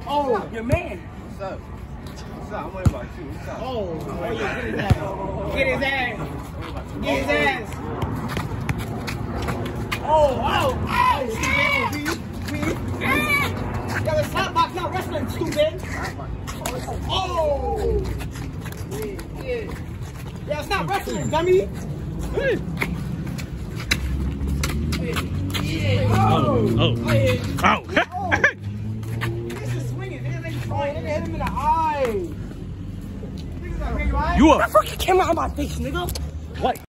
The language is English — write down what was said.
Oh, your man. What's up? What's up? I'm worried about you. What's up? Oh, yeah, get his ass. Get his ass. Get his ass. Oh, Yo, it's hot box, not wrestling, stupid. Oh. Yeah. Yeah, it's not wrestling, dummy. Hey. Yeah. Oh. Ow. This is swinging. Niggas ain't trying. Nigga hit him in the eye. Niggas like, You up? That fucking camera on my face, nigga. What?